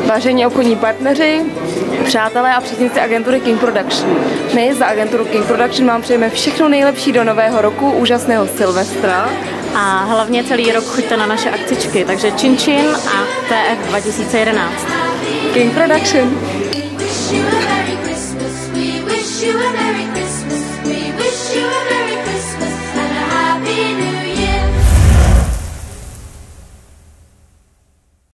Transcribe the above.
Vážení obchodní partneři, přátelé a příznivci agentury King Production. My za agenturu King Production vám přejeme všechno nejlepší do nového roku, úžasného Silvestra. A hlavně celý rok choďte na naše akcičky, takže Čin Čin a TF 2011. King Production. We wish you a Merry Christmas. We wish you a Merry Christmas.